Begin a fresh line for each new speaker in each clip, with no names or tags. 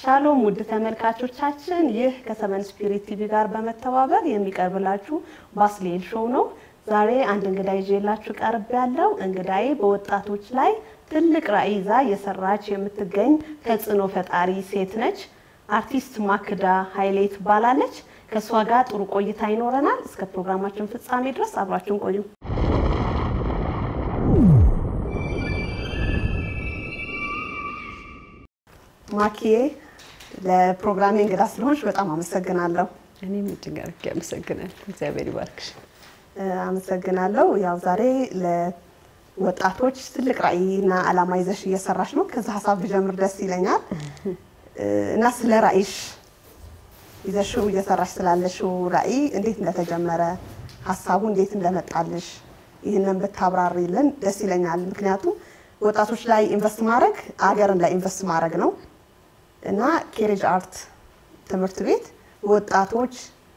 ሻሎም ውድ ተመልካቾቻችን ይህ ከሰመን ስፒሪት ቲቪ ጋር በመተባበር የሚቀርብላችሁ ባስሌል ሾው ነው። ዛሬ አንድ እንግዳ ይዤላችሁ ቀርብ ያለው እንግዳዬ በወጣቶች ላይ ትልቅ ራዕይ ይዛ የሰራች የምትገኝ ተጽዕኖ ፈጣሪ ሴት ነች። አርቲስት ማክዳ ኃይሌ ትባላለች። ከሷ ጋር ጥሩ ቆይታ ይኖረናል። እስከ ፕሮግራማችን ፍጻሜ ድረስ አብራችሁን ቆዩ። ማኪዬ ለፕሮግራሜ እንግዳ ስለሆንሽ በጣም አመሰግናለሁ።
እኔም እጅግ አድርጌ አመሰግናለሁ። እግዚአብሔር ይባርክሽ።
አመሰግናለሁ። ያው ዛሬ ለወጣቶች ትልቅ ራዕይና ዓላማ ይዘሽ እየሰራሽ ነው። ከዛ ሐሳብ ልጀምር ደስ ይለኛል። እና ስለ ራዕይሽ ይዘሽው እየሰራሽ ስላለሽው ራዕይ እንዴት እንደተጀመረ ሐሳቡ እንዴት እንደመጣልሽ ይሄንን ብታብራሪልን ደስ ይለኛል። ምክንያቱም ወጣቶች ላይ ኢንቨስት ማድረግ አገርን ላይ ኢንቨስት ማድረግ ነው። እና ኬሬጅ አርት ትምህርት ቤት ወጣቶች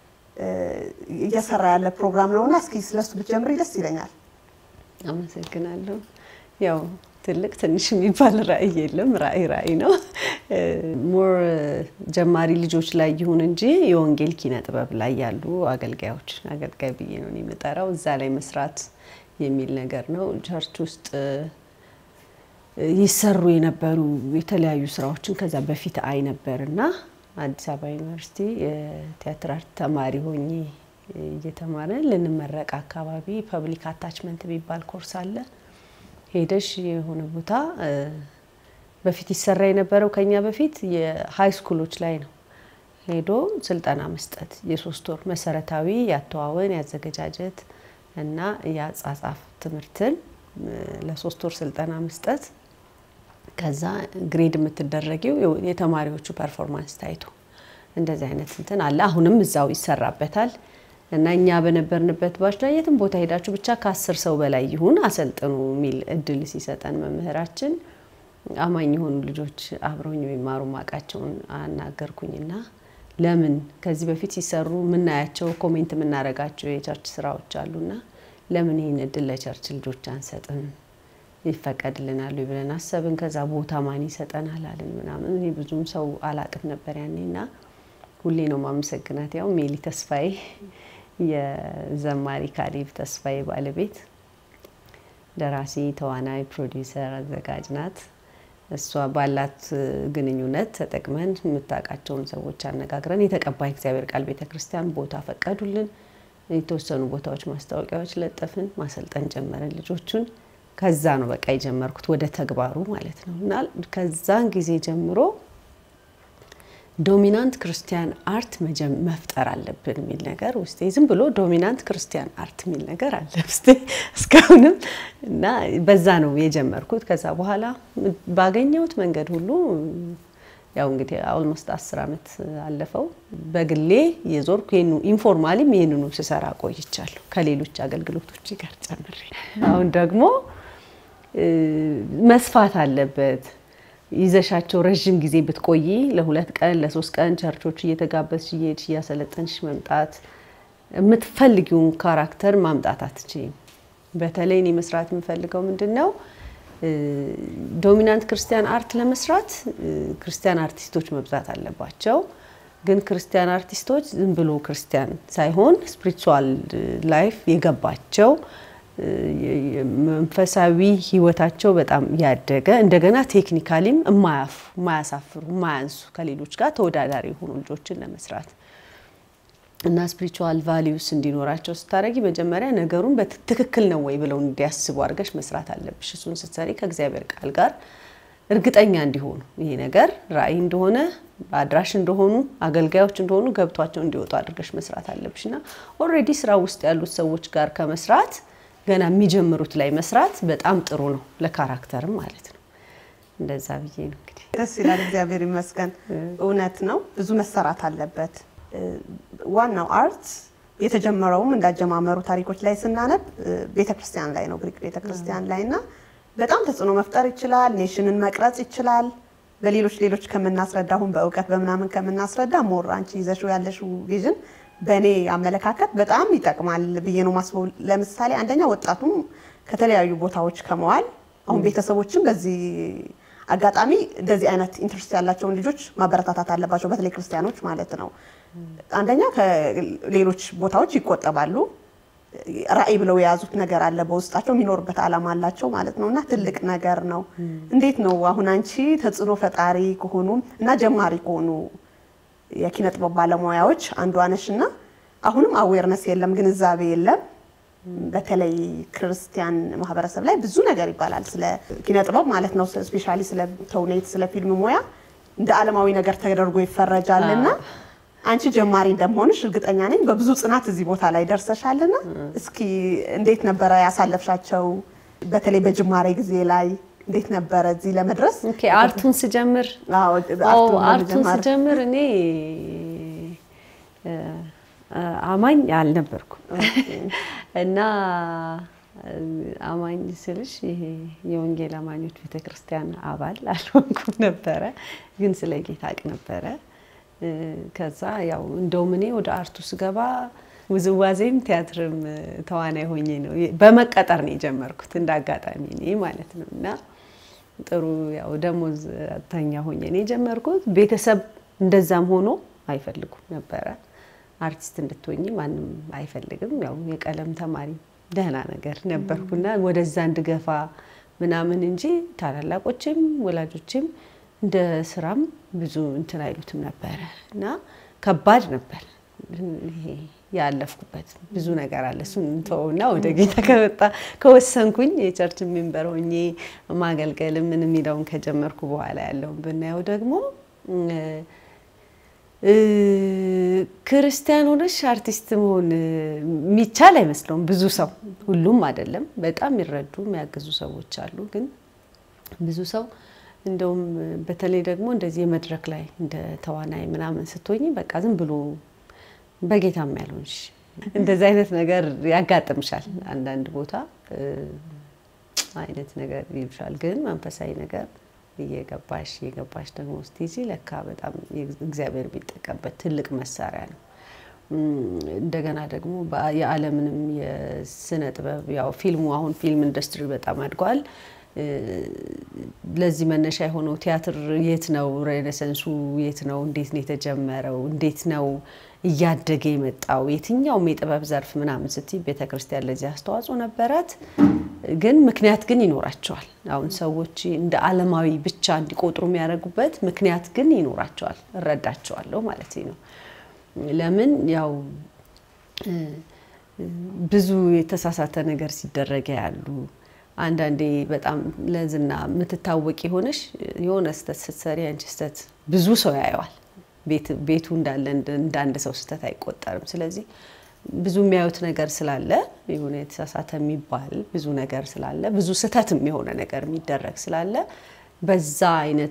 እየሰራ ያለ ፕሮግራም ነውና እስኪ ስለሱ ብትጀምሪ ደስ ይለኛል።
አመሰግናለሁ። ያው ትልቅ ትንሽ የሚባል ራዕይ የለም። ራዕይ ነው። ሞር ጀማሪ ልጆች ላይ ይሁን እንጂ የወንጌል ኪነ ጥበብ ላይ ያሉ አገልጋይ ብዬ ነው የምጠራው። እዛ ላይ መስራት የሚል ነገር ነው። ቸርች ውስጥ ይሰሩ የነበሩ የተለያዩ ስራዎችን ከዛ በፊት አይ ነበርና አዲስ አበባ ዩኒቨርሲቲ የቲያትር አርት ተማሪ ሆኜ እየተማረን ልንመረቅ አካባቢ ፐብሊክ አታችመንት ቢባል ኮርስ አለ። ሄደሽ የሆነ ቦታ በፊት ይሰራ የነበረው ከኛ በፊት የሃይ ስኩሎች ላይ ነው። ሄዶ ስልጠና መስጠት የ3 ወር መሰረታዊ ያተዋወን ያዘገጃጀት እና ያጻጻፍ ትምህርትን ለ3 ወር ስልጠና መስጠት ከዛ ግሬድ የምትደረጊው የተማሪዎቹ ፐርፎርማንስ ታይቶ እንደዚህ አይነት እንትን አለ። አሁንም እዛው ይሰራበታል። እና እኛ በነበርንበት ባች ላይ የትም ቦታ ሄዳችሁ ብቻ ከ10 ሰው በላይ ይሁን አሰልጥኑ ሚል እድል ሲሰጠን መምህራችን አማኝ የሆኑ ልጆች አብረውኝ የሚማሩ ማቃቸውን አናገርኩኝና ለምን ከዚህ በፊት ሲሰሩ ምናያቸው ኮሜንት ምናረጋቸው የቸርች ስራዎች አሉና ለምን ይሄን እድል ለቸርች ልጆች አንሰጥም ይፈቀድልናል ብለን አሰብን። ከዛ ቦታ ማን ይሰጠናል አለን ምናምን። እኔ ብዙም ሰው አላቅም ነበር ያኔና ሁሌ ነው ማመሰግናት ያው ሜሊ ተስፋዬ የዘማሪ ካሊብ ተስፋዬ ባለቤት ደራሲ ተዋናይ ፕሮዲዩሰር አዘጋጅ ናት። እሷ ባላት ግንኙነት ተጠቅመን የምታቃቸውን ሰዎች አነጋግረን የተቀባይ እግዚአብሔር ቃል ቤተክርስቲያን ቦታ ፈቀዱልን። የተወሰኑ ቦታዎች ማስታወቂያዎች ለጠፍን ማሰልጠን ጀመረን ልጆቹን። ከዛ ነው በቃ የጀመርኩት ወደ ተግባሩ ማለት ነው። እና ከዛን ጊዜ ጀምሮ ዶሚናንት ክርስቲያን አርት መፍጠር አለብን የሚል ነገር ውስጤ ዝም ብሎ ዶሚናንት ክርስቲያን አርት የሚል ነገር አለ ውስጤ እስካሁንም። እና በዛ ነው የጀመርኩት። ከዛ በኋላ ባገኘሁት መንገድ ሁሉ ያው እንግዲህ ኦልሞስት 10 አመት አለፈው በግሌ የዞርኩ ኢንፎርማሊም ይሄንኑ ሲሰራ ቆይቻለሁ ከሌሎች አገልግሎቶች ጋር ጨምሬ። አሁን ደግሞ መስፋት አለበት። ይዘሻቸው ረጅም ጊዜ ብትቆይ ለ2 ቀን ለ3 ቀን ቸርቾች እየተጋበዝሽ እየሄድሽ ያሰለጠንሽ መምጣት የምትፈልጊውን ካራክተር ማምጣት አትችይም። በተለይ እኔ መስራት የምፈልገው ምንድነው ዶሚናንት ክርስቲያን አርት ለመስራት ክርስቲያን አርቲስቶች መብዛት አለባቸው። ግን ክርስቲያን አርቲስቶች ዝም ብሎ ክርስቲያን ሳይሆን ስፒሪቹዋል ላይፍ የገባቸው መንፈሳዊ ህይወታቸው በጣም ያደገ እንደገና ቴክኒካሊም ማያሳፍሩ ማያንሱ ከሌሎች ጋር ተወዳዳሪ ሆኖ ልጆችን ለመስራት እና ስፒሪቹዋል ቫልዩስ እንዲኖራቸው ስታረጊ መጀመሪያ ነገሩን በትክክል ነው ወይ ብለው እንዲያስቡ አድርገሽ መስራት አለብሽ። እሱን ስትሰሪ ከእግዚአብሔር ቃል ጋር እርግጠኛ እንዲሆኑ ይሄ ነገር ራዕይ እንደሆነ አድራሽ እንደሆኑ አገልጋዮች እንደሆኑ ገብቷቸው እንዲወጡ አድርገሽ መስራት አለብሽና ኦሬዲ ስራ ውስጥ ያሉት ሰዎች ጋር ከመስራት ገና የሚጀምሩት ላይ መስራት በጣም ጥሩ ነው ለካራክተርም ማለት ነው። እንደዛ ብዬ ነው እንግዲህ
ደስ ይላል። እግዚአብሔር ይመስገን። እውነት ነው ብዙ መሰራት አለበት። ዋናው አርት የተጀመረውም እንዳጀማመሩ ታሪኮች ላይ ስናነብ ቤተክርስቲያን ላይ ነው ግሪክ ቤተክርስቲያን ላይና በጣም ተጽዕኖ መፍጠር ይችላል። ኔሽንን መቅረጽ ይችላል። በሌሎች ከመናስረዳሁን በእውቀት በመናምን ከመናስረዳ ሞር አንቺ ይዘሽው ያለሽው ቪዥን በኔ አመለካከት በጣም ይጠቅማል ብዬ ነው ማስበው። ለምሳሌ አንደኛ ወጣቱም ከተለያዩ ቦታዎች ከመዋል አሁን ቤተሰቦችም በዚህ አጋጣሚ እንደዚህ አይነት ኢንትረስት ያላቸውን ልጆች ማበረታታት አለባቸው በተለይ ክርስቲያኖች ማለት ነው አንደኛ ከሌሎች ቦታዎች ይቆጠባሉ ራዕይ ብለው የያዙት ነገር አለ በውስጣቸው የሚኖርበት ዓላማ አላቸው ማለት ነውና ትልቅ ነገር ነው እንዴት ነው አሁን አንቺ ተጽዕኖ ፈጣሪ ከሆኑ እና ጀማሪ ከሆኑ የኪነ ጥበብ ባለሙያዎች አንዷ ነሽና አሁንም አዌርነስ የለም ግንዛቤ የለም በተለይ ክርስቲያን ማህበረሰብ ላይ ብዙ ነገር ይባላል ስለ ኪነ ጥበብ ማለት ነው ስፔሻሊ ስለ ተውኔት ስለ ፊልም ሙያ እንደ ዓለማዊ ነገር ተደርጎ ይፈረጃልና አንቺ ጀማሪ እንደምሆንሽ እርግጠኛ ነኝ በብዙ ጽናት እዚህ ቦታ ላይ ደርሰሻልና እስኪ እንዴት ነበር ያሳለፍሻቸው በተለይ በጅማሬ ጊዜ ላይ እንዴት ነበር እዚህ ለመድረስ
ኦኬ አርቱን ስጀምር አርቱን ስጀምር እኔ አማኝ አልነበርኩም እና አማኝ ስልሽ ይሄ የወንጌል አማኞች ቤተክርስቲያን አባል አልሆንኩም ነበር ግን ስለ ጌታ አቅ ነበር ከዛ ያው እንደውም እኔ ወደ አርቱ ስገባ ውዝዋዜም ቲያትርም ተዋናይ ሆኜ ነው በመቀጠር ነው የጀመርኩት እንዳጋጣሚ እኔ ማለት ነውና ጥሩ ያው ደሞዝ ተኛ ሆኜ ነው የጀመርኩት ቤተሰብ እንደዛም ሆኖ አይፈልጉም ነበር አርቲስት እንድትሆኚ ማንም አይፈልግም ያው የቀለም ተማሪ ደህና ነገር ነበርኩና ወደዛ እንድገፋ ምናምን እንጂ ታላላቆችም ወላጆችም እንደ ስራም ብዙ እንትን አይሉትም ነበርና ከባድ ነበር ይሄ ያለፍኩበት ብዙ ነገር አለ እሱን ተውና ወደ ጌታ ከመጣ ከወሰንኩኝ የቸርች ሜምበር ሆኜ ማገልገል ምን የሚለውን ከጀመርኩ በኋላ ያለው ብናየው ደግሞ ክርስቲያን ሆነሽ አርቲስት መሆን የሚቻል አይመስልም ብዙ ሰው ሁሉም አይደለም በጣም ይረዱ የሚያግዙ ሰዎች አሉ ግን ብዙ ሰው እንደውም በተለይ ደግሞ እንደዚህ የመድረክ ላይ እንደ ተዋናይ ምናምን ስትሆኚ በቃ ዝም ብሎ በጌታም ያልሆንሽ እንደዚህ አይነት ነገር ያጋጥምሻል አንዳንድ ቦታ አይነት ነገር ይብሻል ግን መንፈሳዊ ነገር እየገባሽ ደግሞ ስቲጂ ለካ በጣም እግዚአብሔር ቢጠቀምበት ትልቅ መሳሪያ ነው እንደገና ደግሞ የዓለምንም የስነ ጥበብ ያው ፊልሙ አሁን ፊልም ኢንደስትሪ በጣም አድጓል ለዚህ መነሻ የሆነው ቲያትር የት ነው ሬኔሳንሱ የት ነው እንዴት ነው የተጀመረው እንዴት ነው እያደገ የመጣው የትኛው የጥበብ ዘርፍ ምናምን ስትይ ቤተክርስቲያን ለዚህ አስተዋጽኦ ነበራት ግን ምክንያት ግን ይኖራቸዋል አሁን ሰዎች እንደ ዓለማዊ ብቻ እንዲቆጥሩ የሚያደርጉበት ምክንያት ግን ይኖራቸዋል እረዳቸዋለሁ ማለት ነው ለምን ያው ብዙ የተሳሳተ ነገር ሲደረግ ያሉ አንዳንዴ በጣም ለዝና ምትታወቂ ሆነሽ የሆነ ስተሰሪ አንቺ ስተት ብዙ ሰው ያያዋል ቤቱ እንዳንድ ሰው ስተት አይቆጠርም ስለዚህ ብዙ የሚያዩት ነገር ስላለ የሆነ የተሳሳተ የሚባል ብዙ ነገር ስላለ ብዙ ስተትም የሆነ ነገር የሚደረግ ስላለ በዛ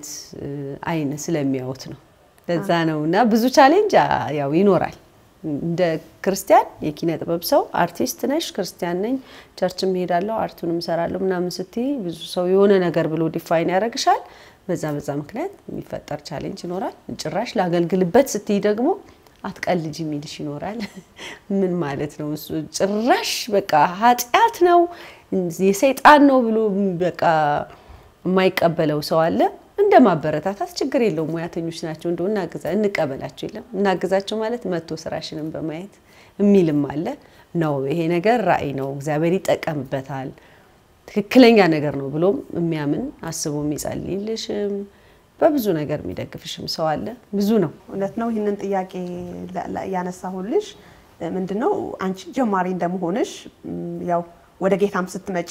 አይነ ስለሚያዩት ነው ለዛ ነውና ብዙ ቻሌንጅ ያው ይኖራል እንደ ክርስቲያን የኪነ ጥበብ ሰው አርቲስት ነሽ ክርስቲያን ነኝ ቸርችም ሄዳለሁ አርቱንም ሰራለሁ ምናምን ስትይ ብዙ ሰው የሆነ ነገር ብሎ ዲፋይን ያደርግሻል በዛ ምክንያት የሚፈጠር ቻሌንጅ ይኖራል ጭራሽ ላገልግልበት ስትይ ደግሞ አትቀልጂ የሚልሽ ይኖራል ምን ማለት ነው እሱ ጭራሽ በቃ ኃጢያት ነው የሰይጣን ነው ብሎ በቃ የማይቀበለው ሰው አለ እንደማበረታታት ችግር የለውም ሙያተኞች ናቸው እንደውና እንቀበላቸው የለም እናግዛቸው ማለት መጥቶ ስራሽንም በማየት የሚልም አለ ነው ይሄ ነገር ራዕይ ነው እግዚአብሔር ይጠቀምበታል ትክክለኛ ነገር ነው ብሎም የሚያምን አስቦ የሚጸልይልሽም በብዙ ነገር የሚደግፍሽም ሰው አለ ብዙ ነው
እውነት ነው ይሄንን ጥያቄ ያነሳሁልሽ ምንድነው አንቺ ጀማሪ እንደምሆንሽ ያው ወደ ጌታም ስትመጪ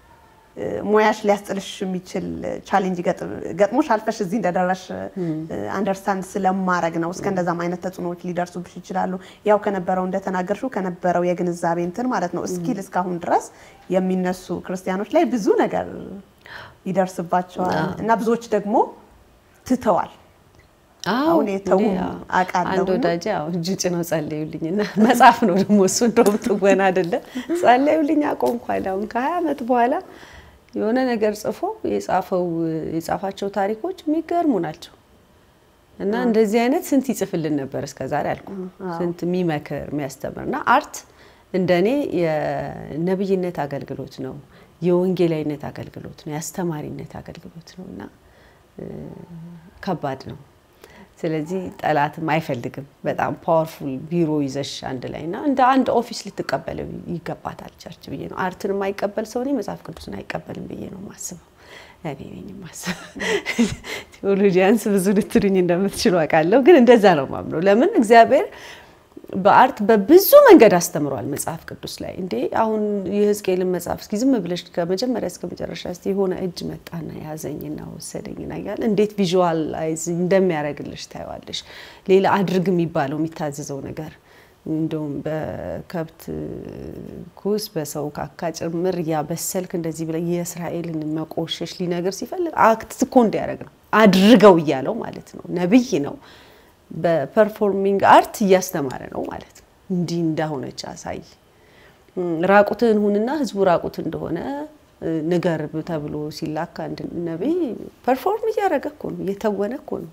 ሙያሽ ሊያስጥልሽ የሚችል ቻሌንጅ ገጥሞሽ አልፈሽ እዚህ እንደደረሽ አንደርስታንድ ስለማረግ ነው እስከ እንደዛም አይነት ተጽዕኖዎች ሊደርሱብሽ ይችላሉ ያው ከነበረው እንደተናገርሽው ከነበረው የግንዛቤ እንትን ማለት ነው እስኪል እስካሁን ድረስ የሚነሱ ክርስቲያኖች ላይ ብዙ ነገር ይደርስባቸዋል እና ብዙዎች ደግሞ ትተዋል አሁን የተው አቃለው
አንዱ ዳጃ እጅጭ ነው ጸልዩልኝና መጻፍ ነው ደግሞ እሱ እንደውም ትወና አይደለ ጸልዩልኝ አቆምኳል አሁን ከ20 አመት በኋላ የሆነ ነገር ጽፎ የጻፋቸው ታሪኮች የሚገርሙ ናቸው እና እንደዚህ አይነት ስንት ይጽፍልን ነበር እስከዛሬ አልኩ ስንት የሚመክር የሚያስተምርና አርት እንደኔ የነብይነት አገልግሎት ነው የወንጌላዊነት አገልግሎት ነው ያስተማሪነት አገልግሎት ነውና ከባድ ነው ስለዚህ ጠላትም አይፈልግም በጣም ፓወርፉል ቢሮ ይዘሽ አንድ ላይና እንደ አንድ ኦፊስ ልትቀበለው ይገባታል ቸርች ብዬ ነው አርትን የማይቀበል ሰው ነው መጽሐፍ ቅዱስን አይቀበልም ብዬ ነው ማስበው እኔ ነኝ ማስበው ቴዎሎጂያንስ ብዙ ልትሉኝ እንደምትችሉ አውቃለሁ ግን እንደዛ ነው ማምነው ለምን እግዚአብሔር በአርት በብዙ መንገድ አስተምሯል መጽሐፍ ቅዱስ ላይ እንዴ አሁን የሕዝቅኤልን መጽሐፍ እስኪ ዝም ብለሽ ከመጀመሪያ እስከ መጨረሻ እስቲ ሆነ እጅ መጣና ያዘኝና ወሰደኝና ያለ እንዴት ቪዥዋላይዝ እንደሚያረግልሽ ታይዋለሽ ሌላ አድርግ የሚባለው የሚታዘዘው ነገር እንደውም በከብት ኩስ በሰው ካካ ጭምር ያበሰልክ እንደዚህ ብለ የእስራኤልን መቆሸሽ ሊነገር ሲፈልግ አክት እኮ እንዲያረግ ነው አድርገው ይያለው ማለት ነው ነብይ ነው በፐርፎርሚንግ አርት ያስተማረ ነው ማለት ነው እንዲ እንዳሆነች አሳይ ራቁትን ሁንና ህዝቡ ራቁት እንደሆነ ነገር ተብሎ ሲላካ እንደ ነብይ ፐርፎርም ያረገኩ ነው የተወነኩ ነው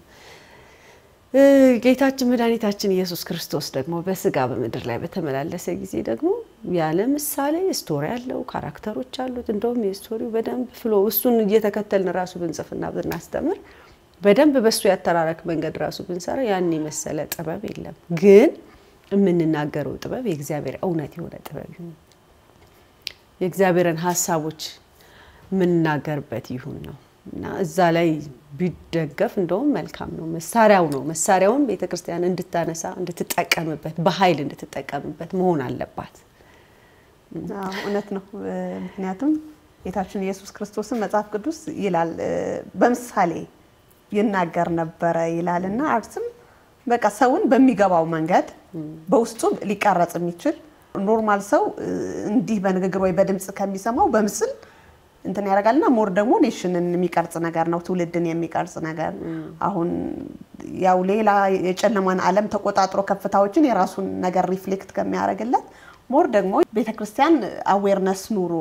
ጌታችን መድኃኒታችን ኢየሱስ ክርስቶስ ደግሞ በስጋ በመድር ላይ በተመላለሰ ጊዜ ደግሞ ያለ ምሳሌ ስቶሪ ያለው ካራክተሮች አሉት እንደውም የስቶሪው በደንብ ፍሎ እሱን እየተከተልን ራሱ ብንጽፍና ብናስተምር በደንብ በሱ ያተራረክ መንገድ ራሱ ብንሰራ ያን ይመሰለ ጥበብ የለም ግን ምንናገረው ጥበብ የእግዚአብሔር እውነት የሆነ ጥበብ ይሁን የእግዚአብሔርን ሐሳቦች ምንናገርበት ይሁን ነው እና እዛ ላይ ቢደገፍ እንደውም መልካም ነው መሳሪያውን ቤተክርስቲያን እንድታነሳ እንድትጠቀምበት በኃይል እንድትጠቀምበት መሆን አለባት
እውነት ነው ምክንያቱም ጌታችን ኢየሱስ ክርስቶስን መጽሐፍ ቅዱስ ይላል በምሳሌ ይናገር ነበር ይላልና አርትም በቃ ሰውን በሚገባው መንገድ በውስጡ ሊቀርጽ የሚችል ኖርማል ሰው እንዲህ በንግግር ወይ በድምጽ ከሚሰማው በምስል እንትን ያረጋልና ሞር ደግሞ ኔሽንን የሚቀርጽ ነገር ነው ትውልድን የሚቀርጽ ነገር አሁን ያው ሌላ የጨለማን ዓለም ተቆጣጥሮ ከፍታዎችን የራሱን ነገር ሪፍሌክት ከሚያረግለት ሞር ደግሞ ቤተክርስቲያን አዌርነስ ኑሮ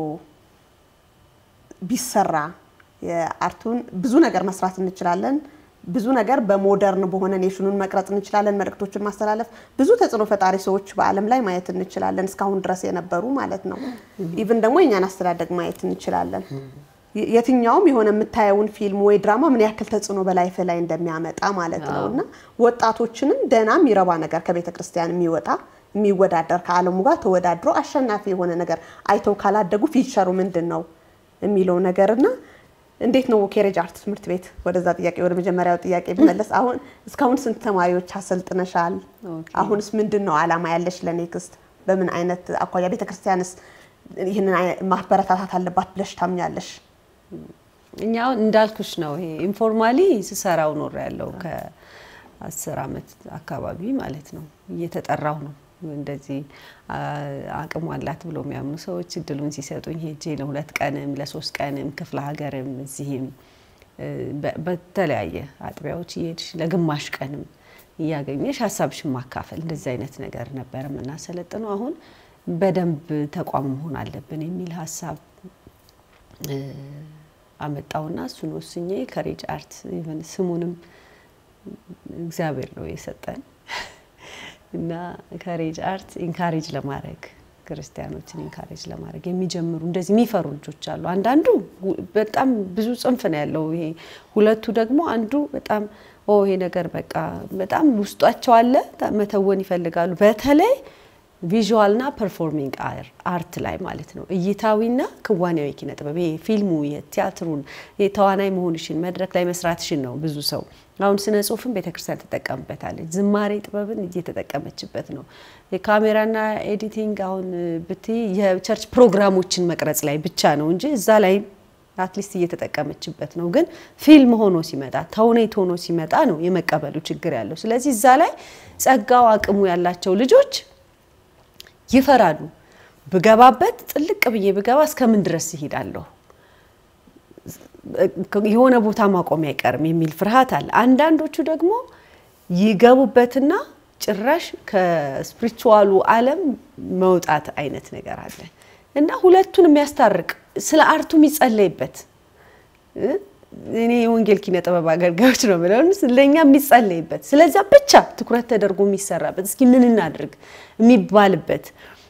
ቢሰራ የአርቱን ብዙ ነገር መስራት እንችላለን ብዙ ነገር በሞደርን በሆነ ኔሽኑን መቅረጽ እንችላለን መልእክቶችን ማስተላለፍ ብዙ ተጽዕኖ ፈጣሪ ሰዎች በአለም ላይ ማየት እንችላለን እስካሁን ድረስ የነበሩ ማለት ነው ኢቭን ደግሞ የኛን አስተዳደግ ማየት እንችላለን የትኛውም የሆነ የምታየውን ፊልም ወይ ድራማ ምን ያክል ተጽዕኖ በላይፍ ላይ እንደሚያመጣ ማለት ነውና ወጣቶችንም ደናም ይረባ ነገር ከቤተክርስቲያን የሚወዳደር ከዓለሙ ጋር ተወዳድሮ አሸናፊ የሆነ ነገር አይተው ካላደጉ ፊቸሩ ምንድነው የሚለው ነገርና እንዴት ነው ኬሬጅ አርት ትምህርት ቤት ወደዛ ጥያቄ ወደ መጀመሪያው ጥያቄ ቢመለስ አሁን እስካሁን ስንት ተማሪዎች አሰልጥነሻል አሁንስ ምንድነው ዓላማ ያለሽ ለኔክስት በምን አይነት አቋያ ቤተክርስቲያንስ ይሄንን ማህበረታታት አለባት ብለሽ ታምኛለሽ
እኛው እንዳልኩሽ ነው ይሄ ኢንፎርማሊ ሲሰራው ኖር ያለው ከ10 አመት አካባቢ ማለት ነው እየተጠራው ነው እንደዚህ አቅም አላት ብሎ የሚያምኑ ሰዎች እድሉን ሲሰጡኝ ሄጄ ለሁለት ቀንም ለሶስት ቀንም ክፍለ ሀገርም እዚህም በተለያየ አጥቢያዎች ይሄድሽ ለግማሽ ቀንም ያገኘሽ ሐሳብሽን ማካፈል እንደዚህ አይነት ነገር ነበርና ሰለጥነው አሁን በደንብ ተቋም መሆን አለብን የሚል ሐሳብ አመጣውና እሱን ወስኜ ከሬጅ አርት ኢቨን ስሙንም እግዚአብሔር ነው የሰጠን እና ካሬጅ አርት ኢንካሬጅ ለማድረግ ክርስቲያኖችን ኢንካሬጅ ለማድረግ የሚጀምሩ እንደዚህ የሚፈሩ ልጆች አሉ አንዳንዱ በጣም ብዙ ጽንፍ ነው ያለው ይሄ ሁለቱ ደግሞ አንዱ በጣም ይሄ ነገር በቃ በጣም ውስጣቸው አለ መተወን ይፈልጋሉ በተለይ ቪዥዋልና ፐርፎርሚንግ አርት ላይ ማለት ነው እይታዊና ክዋኔያዊ ኪነ ጥበብ ይሄ ፊልሙ የቲያትሩን የተዋናይ መሆንሽን መድረክ ላይ መስራትሽን ነው ብዙ ሰው አሁን ስነ ጽሁፍን ቤተክርስቲያን ተጠቀምበታለች ዝማሬ ጥበብን እየተጠቀመችበት ነው የካሜራና ኤዲቲንግ አሁን ብትይ የቸርች ፕሮግራሞችን መቅረጽ ላይ ብቻ ነው እንጂ እዛ ላይ አትሊስት እየተጠቀመችበት ነው ግን ፊልም ሆኖ ሲመጣ ተውኔት ሆኖ ሲመጣ ነው የመቀበሉ ችግር ያለው ስለዚህ እዛ ላይ ጸጋው አቅሙ ያላቸው ልጆች ይፈራሉ በገባበት ጥልቅ ብዬ በገባ እስከምን ድረስ ይሄዳለሁ የሆነ ቦታ ማቆም አይቀርም የሚል ፍርሃት አለ አንዳንዶቹ ደግሞ ይገቡበትና ጭራሽ ከስፒሪቹዋሉ ዓለም መውጣት አይነት ነገር አለ እና ሁለቱን የሚያስታርቅ ስለ አርቱ የሚጸለይበት እኔ የወንጌል ኪነ ጥበብ አገልጋዮች ነው ብለውም ስለኛ የሚጸለይበት ስለዚህ ብቻ ትኩረት ተደርጎ የሚሰራበት እስኪ ምን እናድርግ የሚባልበት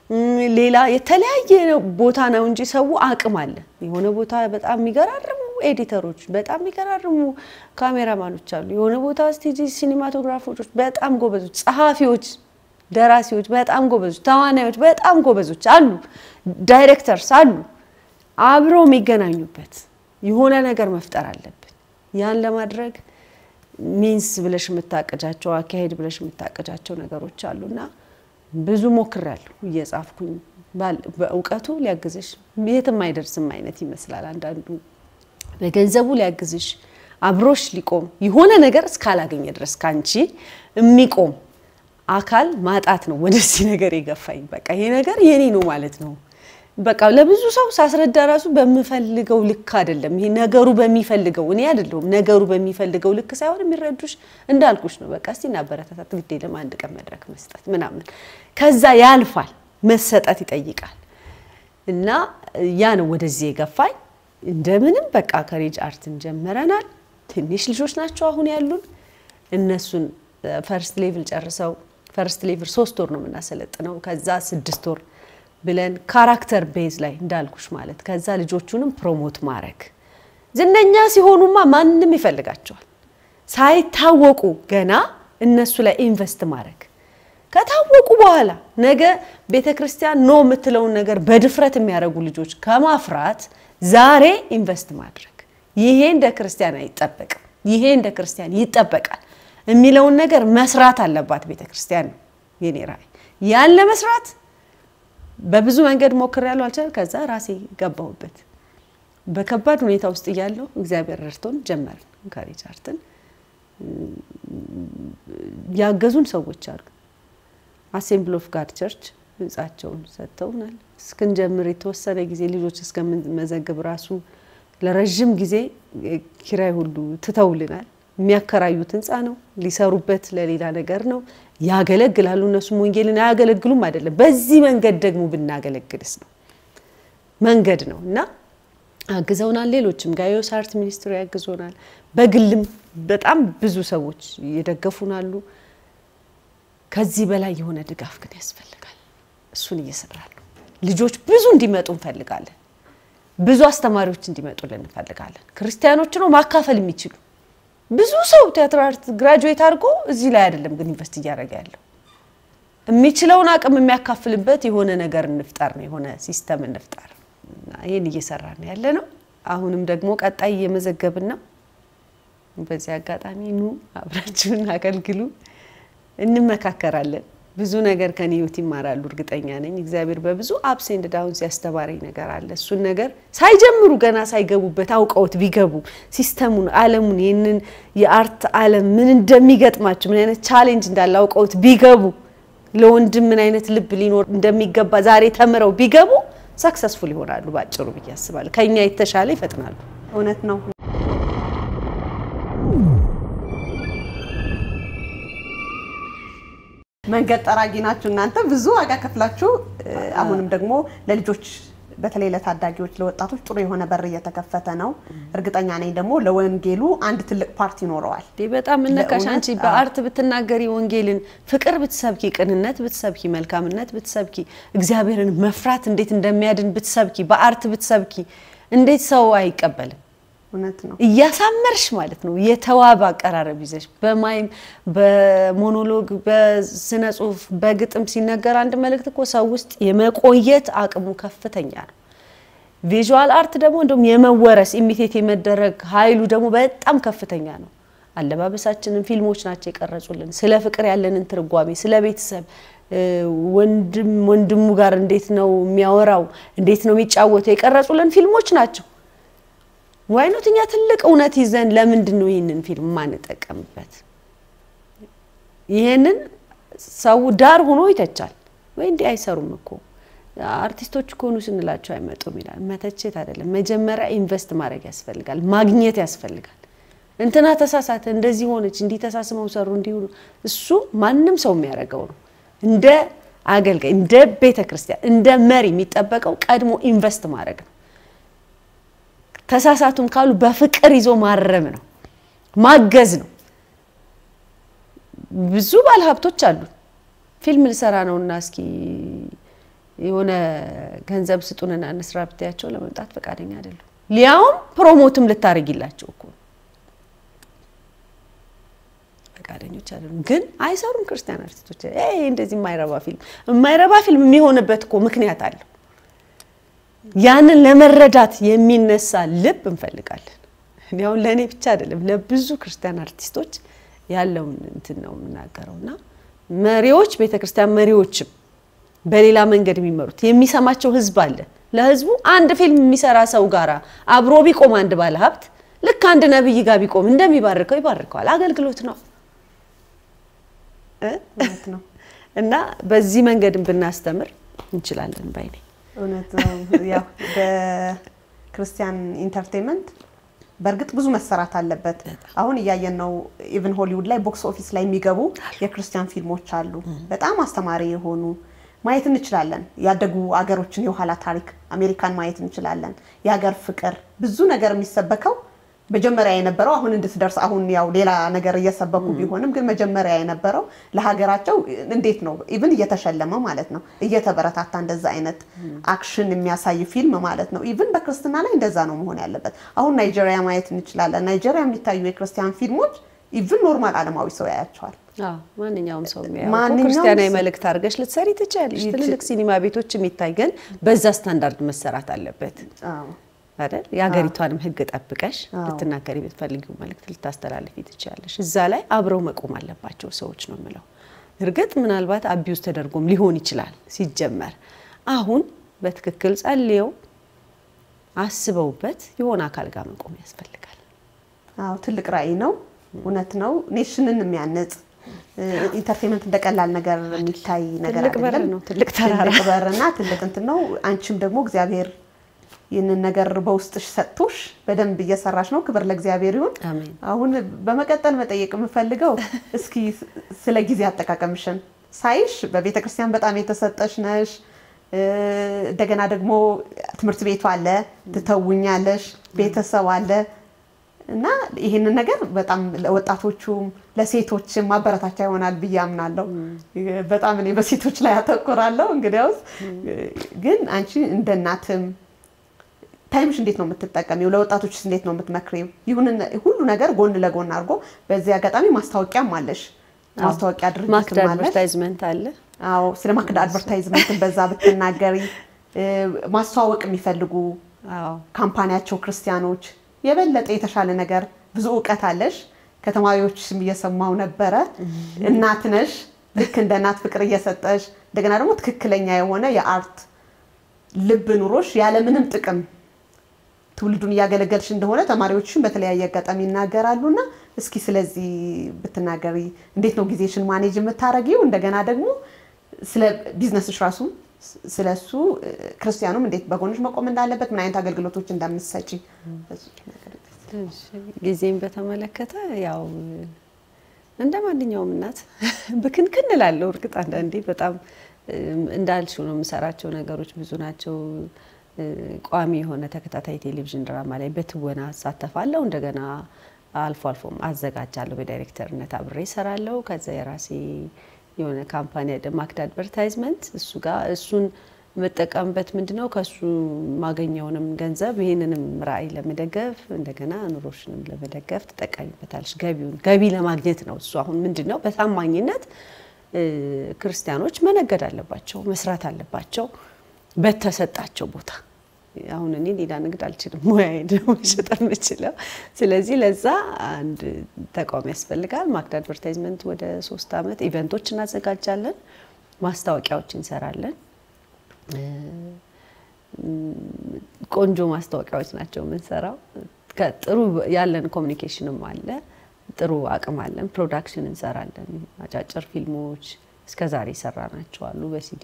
ሌላ የተለያየ ቦታ ነው እንጂ ሰው አቅም አለ የሆነ ቦታ በጣም የሚገራርሙ ኤዲተሮች በጣም የሚገራርሙ ካሜራማኖች አሉ የሆነ ቦታ ስቴጅ ሲኒማቶግራፈሮች በጣም ጎበዞች ጸሐፊዎች ደራሲዎች በጣም ጎበዞች ተዋናዮች በጣም ጎበዞች አሉ ዳይሬክተርስ አሉ አብሮ የሚገናኙበት የሆነ ነገር መፍጠር አለብን ያን ለማድረግ ሚንስ ብለሽ መታቀጃቸው አካሄድ ብለሽ መታቀጃቸው ነገሮች አሉና ብዙ ሞክራለሁ እየጻፍኩኝ በእውቀቱ ሊያግዝሽ የትም አይደርስም አይነት ይመስላል አንዳንዱ በገንዘቡ ሊያግዝሽ አብሮሽ ሊቆም የሆነ ነገር እስካላገኘ ድረስ ካንቺ የሚቆም አካል ማጣት ነው ወደዚህ ነገር ይገፋኝ በቃ ይሄ ነገር የኔ ነው ማለት ነው በቃ ለብዙ ሰው ሳስረዳ ራሱ በመፈልገው ልክ አይደለም ይሄ ነገሩ በሚፈልገው እኔ አይደለም ነገሩ በሚፈልገው ልክ ሳይሆን የሚረዱሽ እንዳልኩሽ ነው በቃ እስቲ እናበረታታት ግዴ ለማንድ ቀን መድረክ መስጠት ምናምን ከዛ ያልፋል መሰጠት ይጠይቃል እና ያ ነው ወደዚህ ይገፋኝ እንደምንም በቃ ከሬጅ አርትን ጀመረናል ትንሽ ልጆች ናቸው አሁን ያሉን እነሱን ፈርስት ሌቭል ጨርሰው ፈርስት ሌቭል 3 ወር ነው እናሰለጥነው ከዛ 6 ወር ብለን ካራክተር ቤዝ ላይ እንዳልኩሽ ማለት ከዛ ልጆቹንም ፕሮሞት ማድረግ ዝነኛ ሲሆኑማ ማንንም ይፈልጋቸዋል ሳይታወቁ ገና እነሱ ላይ ኢንቨስት ማድረግ ከታወቁ በኋላ ነገ ቤተክርስቲያን ነው የምትለው ነገር በድፍረት የሚያረጉ ልጆች ከማፍራት ዛሬ ኢንቨስት ማድረግ ይሄ እንደ ክርስቲያን አይጠበቅም ይሄ እንደ ክርስቲያን ይጠበቃል የሚለው ነገር መስራት አለባት ቤተክርስቲያን የኔ ራይ ያን ለመስራት በብዙ መንገድ ሞክሬያለሁ አልቻል ከዛ ራሴ ገባሁበት በከባድ ሁኔታ ውስጥ ያለው እግዚአብሔር ረድቶን ጀመርን ካሬጅ አርትን ያገዙን ሰዎች አሉ አሴምብል ኦፍ ጋድ ቸርች ህንጻቸውን ሰጥተውናል እስከንጀምር የተወሰነ ጊዜ ልጆች እስከመዘገብ ራሱ ለረጅም ጊዜ ኪራይ ሁሉ ትተውልናል የሚያከራዩት ህንጻ ነው ሊሰሩበት ለሌላ ነገር ነው ያገለግላሉ እነሱ ወንጌልን ያገለግሉም አይደለም በዚህ መንገድ ደግሞ ብናገለግልስ ነው መንገድ ነውና አግዘውናል ሌሎችም ጋዮስ አርት ሚኒስትሪ ያግዞናል በግልም በጣም ብዙ ሰዎች ይደገፉናሉ ከዚህ በላይ የሆነ ድጋፍ ግን ያስፈልጋል እሱን እየሰራሉ ልጆች ብዙ እንዲመጡ እንፈልጋለን ብዙ አስተማሪዎች እንዲመጡልን እንፈልጋለን ክርስቲያኖች ነው ማካፈል የሚችሉ ብዙ ሰው ቲያትር አርት ግራጁዌት አድርጎ እዚህ ላይ አይደለም ግን ኢንቨስት እያደረገ ያለው የሚችለውን አቅም የሚያካፍልበት የሆነ ነገር እንፍጠር ነው የሆነ ሲስተም እንፍጠር ይሄን እየሰራን ያለ ነው አሁንም ደግሞ ቀጣይ የመዘገብና በዚህ አጋጣሚ ኑ አብራችሁን አገልግሉ እንመካከራለን ብዙ ነገር ከኒውት ይማራሉ እርግጠኛ ነኝ እግዚአብሔር በብዙ አፕስ ኤንድ ዳውንስ ያስተባረኝ ነገር አለ እሱን ነገር ሳይጀምሩ ገና ሳይገቡበት አውቀውት ቢገቡ ሲስተሙን ዓለሙን ይሄንን የአርት ዓለም ምን እንደሚገጥማቸው ምን አይነት ቻሌንጅ እንዳለ አውቀውት ቢገቡ ለወንድም ምን አይነት ልብ ሊኖር እንደሚገባ ዛሬ ተምረው ቢገቡ ሰክሰስፉል ይሆናሉ ባጭሩ ብያስባለሁ ከኛ የተሻለ ይፈጥናሉ
እውነት ነው መንገድ ጠራጊ ናችሁ እናንተ ብዙ ዋጋ ከፍላችሁ አሁንም ደግሞ ለልጆች በተለይ ለታዳጊዎች ለወጣቶች ጥሩ የሆነ በር እየተከፈተ ነው እርግጠኛ ነኝ ደግሞ ለወንጌሉ አንድ ትልቅ ፓርቲ ይኖረዋል
በጣም እንነካሻንቺ በአርት ብትናገሪ ወንጌልን ፍቅር ብትሰብኪ ቅንነት ብትሰብኪ መልካምነት ብትሰብኪ እግዚአብሔርን መፍራት እንዴት እንደሚያድን ብትሰብኪ በአርት ብትሰብኪ እንዴት ሰው አይቀበልም
እውነት ነው
ያሳመርሽ ማለት ነው የተዋባ አቀራረብ ይዘሽ በማይም በሞኖሎግ በስነ ጽሁፍ በግጥም ሲነገር አንድ መልእክት እኮ ሰው ውስጥ የመቆየት አቅሙ ከፍተኛ ነው ቪዥዋል አርት ደግሞ እንደም የመወረስ ኢሚቴት የመደረግ ኃይሉ ደግሞ በጣም ከፍተኛ ነው አለባበሳችንን ፊልሞች ናቸው የቀረጹልን ስለ ፍቅር ያለንን ትርጓሜ ስለ ቤተሰብ ወንድሙ ጋር እንዴት ነው የሚያወራው እንዴት ነው የሚጫወተው የቀረጹልን ፊልሞች ናቸው ዋይኖትኛ ትልቅ እውነት ይዘን ለምንድን ነው ይሄንን ፊልም ማንጠቀምበት ይሄንን ሰው ዳር ሆኖ ይተቻል ወይ እንዴ አይሰሩም እኮ አርቲስቶች ኮኑ ስንላቸው አይመጡም ይላል መተቸት አይደለም መጀመሪያ ኢንቨስት ማድረግ ያስፈልጋል ማግኘት ያስፈልጋል እንትና ተሳሳተ እንደዚህ ሆነች እንዲ ተሳስመው ሰሩ እንዲሁ እሱ ማንንም ሰው የሚያረጋው ነው እንደ አገልጋይ እንደ ቤተክርስቲያን እንደ መሪ የሚጠበቀው ቀድሞ ኢንቨስት ማድረግ ነው ተሳሳቱም ካሉ በፍቅር ይዞ ማረም ነው ማገዝ ነው ብዙ ባለሀብቶች አሉ ፊልም ልሰራ ነውና እስኪ የሆነ ገንዘብ ስጡንና እንስራ ብትያቸው ለመምጣት ፈቃደኛ አይደሉም ሊያውም ፕሮሞትም ልታረጊላቸው እኮ ፈቃደኞች አይደሉም ግን አይሰሩም ክርስቲያን አርቲስቶች እንደዚህ የማይረባ ፊልም የሚሆንበት እኮ ምክንያት አለ ያንን ለመረዳት የሚነሳ ልብ እንፈልጋለን ያው ለኔ ብቻ አይደለም ለብዙ ክርስቲያን አርቲስቶች ያለውን እንትን ነው የምናገረውና መሪዎች ቤተክርስቲያን መሪዎችም በሌላ መንገድ የሚመሩት የሚሰማቸው ህዝብ አለ ለህዝቡ አንድ ፊልም የሚሰራ ሰው ጋራ አብሮ ቢቆም አንድ ባለ ሀብት ልክ አንድ ነብይ ጋር ቢቆም እንደሚባርከው ይባርከዋል አገልግሎት ነው
ነው
እና በዚህ መንገድም ብናስተምር እንችላለን ባይኔ
እውነት ነው ያው በክርስቲያን ኢንተርቴይንመንት በርግጥ ብዙ መሰራት አለበት አሁን ያያየን ነው ኢቭን ሆሊውድ ላይ ቦክስ ኦፊስ ላይ የሚገቡ የክርስቲያን ፊልሞች አሉ በጣም አስተማሪ የሆኑ ማየት እንችላለን ያደጉ አገሮችን የኋላ ታሪክ አሜሪካን ማየት እንችላለን ያገር ፍቅር ብዙ ነገር የሚሰበከው መጀመሪያ የነበረው አሁን እንድትደርስ አሁን ያው ሌላ ነገር እየሰበኩ ቢሆንም ግን መጀመሪያ የነበረው ለሀገራቸው እንዴት ነው ኢቭን እየተሸለመ ማለት ነው እየተበረታታ እንደዛ አይነት አክሽን የሚያሳይ ፊልም ማለት ነው ኢቭን በክርስቲያና ላይ እንደዛ ነው መሆን ያለበት አሁን ናይጄሪያ ማየት እንችላለን ናይጄሪያ የሚታዩ የክርስቲያን ፊልሞች ኢቭን ኖርማል ዓለማዊ ሰው ያያቸዋል
ማንኛውም ሰው የሚያው ክርስቲያናዊ መልእክት አድርገሽ ልትሰሪ ትችያለሽ ትልልቅ ሲኒማ ቤቶች የሚታይ ግን በዛ ስታንዳርድ መሰራት አለበት አይደል ያገሪቷንም ህግ ጠብቀሽ ልትናገሪ ብትፈልጊው መልእክት ልታስተላልፊ ትችያለሽ እዛ ላይ አብረው መቆም አለባቸው ሰዎች ነው የምለው እርግጥ ምናልባት አቢዩዝ ተደርጎም ሊሆን ይችላል ሲጀመር አሁን በትክክል ጸልየው አስበውበት የሆነ አካል ጋር መቆም ያስፈልጋል
ትልቅ ራዕይ ነው እውነት ነው ኔሽንን የሚያነጽ ኢንተርቴይንመንት እንደቀላል ነገር የሚታይ ነገር አይደለም
ትልቅ ተራራ
በርና ትልቅ እንት ነው አንቺም ደግሞ እግዚአብሔር ይህንን ነገር በውስጥሽ ሰጥቶሽ በደንብ እየሰራሽ ነው ክብር ለእግዚአብሔር ይሁን
አሜን
አሁን በመቀጠል መጠየቅ የምፈልገው እስኪ ስለ ጊዜ አጠቃቀምሽን ሳይሽ በቤተክርስቲያን በጣም የተሰጠሽ ነሽ እንደገና ደግሞ ትምህርት ቤቱ አለ ትተውኛለሽ ቤተሰብ አለ እና ይሄንን ነገር በጣም ለወጣቶቹም ለሴቶችም ማበረታቻ ይሆናል በያምናለሁ በጣም እኔ በሴቶች ላይ አተኩራለሁ እንግዲያውስ ግን አንቺ እንደናትም ታይምሽ እንዴት ነው የምትጠቀሚው ለወጣቶችስ እንዴት ነው የምትመክሪው ይሁን ሁሉ ነገር ጎን ለጎን አድርጎ በዚህ አጋጣሚ ማስታወቂያም አለሽ ማስታወቂያ ድርጅት
ማክዳ አድቨርታይዝመንት አለ
አዎ ስለ ማክዳ አድቨርታይዝመንት በዛ ብትናገሪ ማስተዋወቅ የሚፈልጉ ካምፓኒያቸው ክርስቲያኖች የበለጠ የተሻለ ነገር ብዙ ዕውቀት አለሽ ከተማሪዎችም እየሰማው ነበር እናት ነሽ ልክ እንደ እናት ፍቅር እየሰጠሽ እንደገና ደግሞ ትክክለኛ የሆነ የአርት ልብ ኑሮሽ ያለ ምንም ጥቅም ትውልዱን ያገለገልሽ እንደሆነ ተማሪዎችም በተለያየ አጋጣሚ ይናገራሉና እስኪ ስለዚህ ብትናገሪ እንዴት ነው ጊዜሽን ማኔጅ የምታረጊው እንደገና ደግሞ ስለ ቢዝነስሽ ራሱ ስለሱ ክርስቲያኑም እንዴት በጎንሽ መቆም እንዳለበት ምን አይነት አገልግሎቶች እንደምትሰጪ
ጊዜን በተመለከተ ያው እንደማንኛውም እናት በክንክን ላለው እርግጥ አንዳንዴ በጣም እንዳልሽው ነው የምሰራቸው ነገሮች ብዙ ናቸው ቋሚ የሆነ ተከታታይ ቴሌቪዥን ድራማ ላይ በትወና ሳተፋለሁ እንደገና አልፎ አልፎም አዘጋጃለሁ በዳይሬክተርነት አብሬ ሰራለሁ ከዛ የራሴ የሆነ ካምፓኒ ማክዳ አድቨርታይዝመንት እሱ ጋር እሱን መጠቀምበት ምንድነው ከሱ ማገኘውንም ገንዘብ ይሄንንም ራዕይ ለመደገፍ እንደገና ኑሮሽንም ለመደገፍ ተጠቃሚበታልሽ ገቢ ለማግኘት ነው እሱ አሁን ምንድነው በታማኝነት ክርስቲያኖች መነገድ አለባቸው መስራት አለባቸው በተሰጣቸው ቦታ አሁን እኔ ሌላ ንግድ አልችልም ሙያዬ ነው መሸጥ የምችለው ስለዚህ ለዛ አንድ ተቋም ያስፈልጋል ማክዳ አድቨርታይዝመንት ወደ 3 አመት ኢቨንቶች እናዘጋጃለን ማስታወቂያዎች እንሰራለን ቆንጆ ማስታወቂያዎች ናቸው የምንሰራው ከጥሩ ያለን ኮሙኒኬሽንም አለ ጥሩ አቅም አለን ፕሮዳክሽን እንሰራለን አጫጭር ፊልሞች እስከዛሬ ሰራናቸው አሉ በሲዲ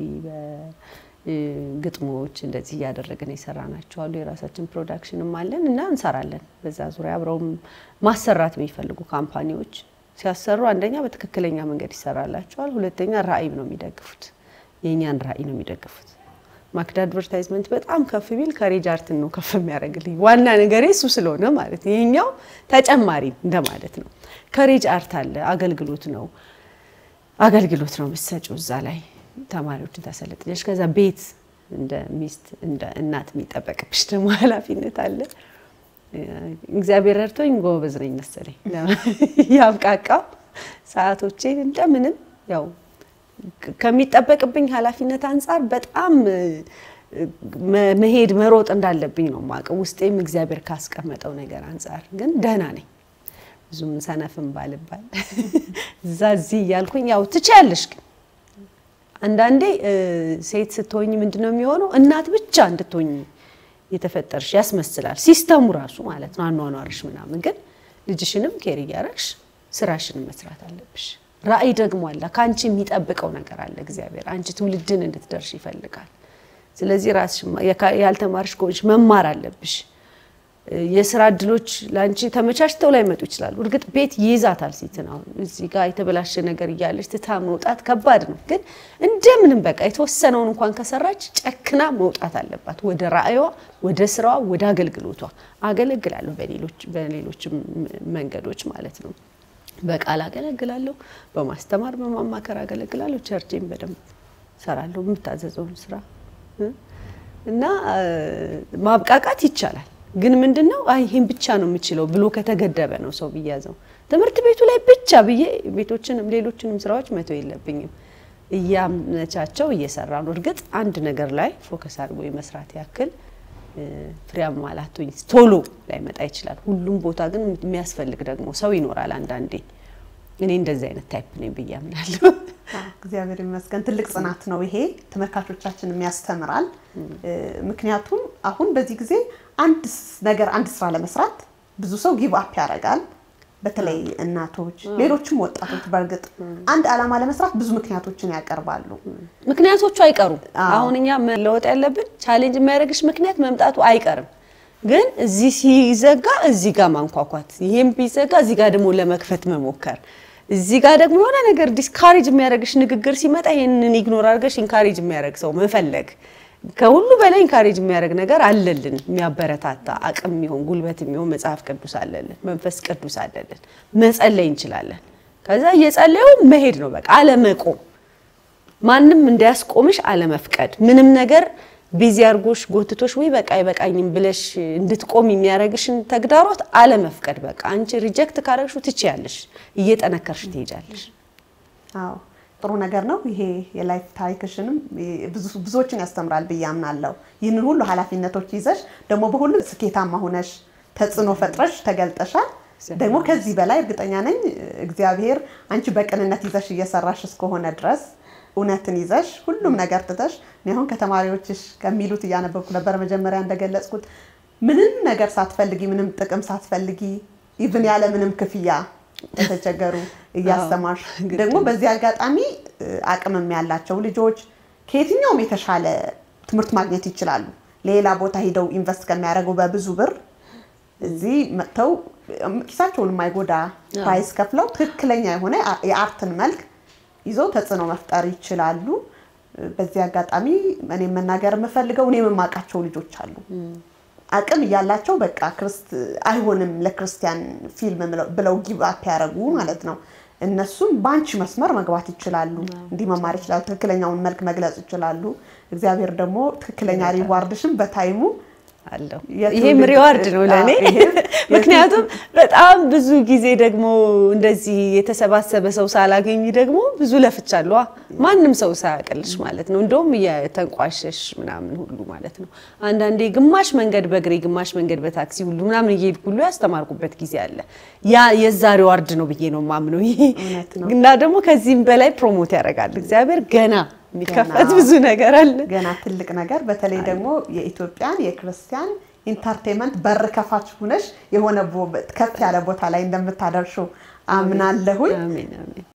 በግጥሞች እንደዚህ ያደረግን ይሰራናቸው አሉ የራሳችን ፕሮዳክሽንም አለን እና እንሰራለን በዛ ዙሪያ አብረው ማሰራት የሚፈልጉ ካምፓኒዎች ሲያሰሩ አንደኛ በትክክለኛ መንገድ ይሰራላቸዋል ሁለተኛ ራዕይ ነው የሚደግፉት የኛን ራዕይ ነው የሚደግፉት ማክዳ አድቨርታይዝመንት በጣም ከፍ ቢል ከሬጅ አርትን ነው ከፍ የሚያደርግልኝ ዋና ነገር እሱ ስለሆነ ማለት ነው የኛው ተጨማሪ እንደማለት ነው ከሬጅ አርት አለ አገልግሎት ነው መስጠው እዛ ላይ ተማሪዎችን ታሰለጥነሽ ከዛ ቤት እንደ ሚስት እንደ እናት የሚጠበቅብሽ ደግሞ ኃላፊነት አለ እግዚአብሔር ረድቶኝ ጎበዝ ነኝ መሰለኝ ያብቃቃው ሰዓቶቼን እንደምንም ያው ከሚጠበቅብኝ ኃላፊነት አንፃር በጣም መሄድ መሮጥ እንዳለብኝ ነው ማቀው ውስጤም እግዚአብሔር ካስቀመጠው ነገር አንፃር ግን ደህና ነኝ ብዙም ሰነፍም ባልባል ዛዚ ያልኩኝ ያው ትቻለሽ ግን አንዳንዴ ሴት ስትሆኚ ምንድነው የሚሆነው እናት ብቻ እንድትሆኚ የተፈጠርሽ ያስመስላል ሲስተሙ ራሱ ማለት ነው አኗኗርሽ ምናምን ግን ልጅሽንም ኬር ያያረሽ ስራሽን መስራት አለብሽ ራእይ ደግሞ አለ ካንቺ የሚጠብቀው ነገር አለ እግዚአብሔር አንቺ ትውልድን እንድትደርሽ ይፈልጋል ስለዚህ ራስሽ ያልተማርሽ ኮንሽ መማር አለብሽ የሥራ ድሎች ላንቺ ተመቻችተው ላይ መጡ ይችላል እርግጥ ቤት ይይዛታል ሲትናው እዚህ ጋር የተበላሸ ነገር ይያለሽ ተታመውጣት ከባድ ነው ግን እንደምንም በቃ የተወሰነውን እንኳን ከሰራች ጨክና መውጣት አለባት ወደ ራእይዋ ወደ ስራዋ ወደ አገልግሎቷ አገለግላለሁ በሌሎች መንገዶች ማለት ነው በቃል አገለግላለሁ በማስተማር በማማከር አገለግላለሁ ቸርቼን በደንብ ሰራለሁ የምታዘዘውን ስራ እና ማብቃቃት ይቻላል ግን ምንድነው አይ ይሄን ብቻ ነው የምችለው ብሎ ከተገደበ ነው ሰው ቢያዘው ትምርት ቤቱ ላይ ብቻ በየ ቤቶችንም ሌሎችንም ስራዎች መተው የለብኝም እያመቻቸው እየሰራን እርግጥ አንድ ነገር ላይ ፎከስ አድርጎ የመስራት ያክል ፍሬያማ ማላቶኝ ቶሎ ላይ መጣ ይችላል ሁሉም ቦታ ግን የሚያስፈልግ ደግሞ ሰው ይኖራል አንዳንዴ እኔ እንደዚህ አይነት ታይፕ ነኝ በያምናለሁ
እግዚአብሔር ይመስገን ትልቅ ጽናት ነው ይሄ ተመካቾቻችንን የሚያስተምራል ምክንያቱም አሁን በዚህ ጊዜ አንድ ስራ ለመስራት ብዙ ሰው ጊቭ አፕ ያደርጋል በተለይ እናቶች ሌሎችም ወጣቶች በርግጥ አንድ አላማ ለመስራት ብዙ ምክንያቶችን ያቀርባሉ
ምክንያቶቹ አይቀሩም አሁንኛ መለወጥ ያለብን ቻሌንጅ የሚያደርግሽ ምክንያት መምጣቱ አይቀርም ግን እዚህ ሲዘጋ እዚህ ጋር ማንኳኳት ይሄም ቢዘጋ እዚህ ጋር ደግሞ ለመክፈት መሞከር እዚህ ጋር ደግሞ የሆነ ነገር ዲስካሬጅ የሚያደርግሽ ንግግር ሲመጣ ይሄንን ኢግኖር አድርገሽ ኢንካሬጅ የሚያደርግ ሰው መፈለግ ከሁሉ በላይ ኢንካሬጅ የሚያደርግ ነገር አለልን የሚያበረታታ አቅም ይሁን ጉልበት ይሁን መጽሐፍ ቅዱስ አለልን መንፈስ ቅዱስ አለልን መጸለይ እንችላለን ከዛ እየጸለዩ መሄድ ነው በቃ አለመቆም ማንንም እንዲያስቆምሽ አለመፍቀድ ምንም ነገር ቢዚ አርጎሽ ጎትቶሽ ወይ በቃ ይበቃኝም ብለሽ እንድትቆም የሚያረግሽን ተግዳሮት አለመፍቀድ በቃ አንቺ ሪጀክት ካረግሽው ትችያለሽ እየተነከርሽ ትሄጃለሽ
አዎ ጥሩ ነገር ነው ይሄ የላይፍ ታሪክሽንም ብዙዎችን ያስተምራል በያምናለሁ ይሄንን ሁሉ ኃላፊነቶች ይዘሽ ደግሞ በሁሉ ስኬታማ ሆነሽ ተጽኖ ፈጥረሽ ተገልጠሻል ደግሞ ከዚህ በላይ እርግጠኛ ነኝ እግዚአብሔር አንቺ በቀንነት ይዘሽ እየሰራሽ እስከሆነ ድረስ ኡነትን ይዘሽ ሁሉም ነገር ተተሽ ነው ከተማሪዎችሽ ከሚሉት ያነበብኩ ነበር መጀመሪያ እንደገለጽኩት ምንም ነገር ሳትፈልጊ ምንም ጥቅም ሳትፈልጊ ኢቭን ያለ ምንም ክፍያ ተቸገሩ ያስተማርሽ ደግሞ በዚህ አጋጣሚ አቅምም ያላቸው ልጆች ከየትኛውም የተሻለ ትምህርት ማግኘት ይችላሉ ሌላ ቦታ ሄደው ኢንቨስት ከሚያደርጉ በብዙ ብር እዚህ መተው ኪሳቸውን የማይጎዳ ፕራይስ ከፍለው ትክክለኛ የሆነ የአርትን መልክ ይዘው ተጽኖ መፍጠር ይችላሉ በዚህ አጋጣሚ እኔ መናገር መፈልገው እኔ መማቃቸው ልጆች አሉ አቅም ያላቸው በቃ ክርስት አይሆንም ለክርስቲያን ፊልም ብለው ጊቭ አፕ ያረጉ ማለት ነው እነሱም ባንቺ መስመር መግባት ይችላሉ እንዲ መማር ይችላሉ ትክክለኛውን መልክ መግለጽ ይችላሉ እግዚአብሔር ደግሞ ትክክለኛ ሪዋርድሽን በታይሙ
አለው ይሄም ሪዋርድ ነው ለኔ ምክንያቱም በጣም ብዙ ጊዜ ደግሞ እንደዚህ የተሰባሰበ ሰው ሳላገኝ ደግሞ ብዙ ለፍቻለሁ ማንንም ሰው ሳያቀልሽ ማለት ነው እንደውም የተንቋሸሽ ምናምን ሁሉ ማለት ነው አንዳንዴ ግማሽ መንገድ በእግሬ ግማሽ መንገድ በታክሲ ሁሉ ምናምን እየሄድኩ ሁሉ ያስተማርኩበት ጊዜ አለ ያ የዛ ሪዋርድ ነው ብዬ ነው ማምነው ይሄ እና ደግሞ ከዚህም በላይ ፕሮሞት ያደርጋል እግዚአብሔር ገና የሚከፈት ብዙ ነገር አለ
ገና ትልቅ ነገር በተለይ ደግሞ የኢትዮጵያን የክርስቲያን ኢንተርቴይንመንት በር ከፋች ሆነሽ የሆነ ከፍ ያለ ቦታ ላይ እንደምታደርሹ አምናለሁ
አሜን አሜን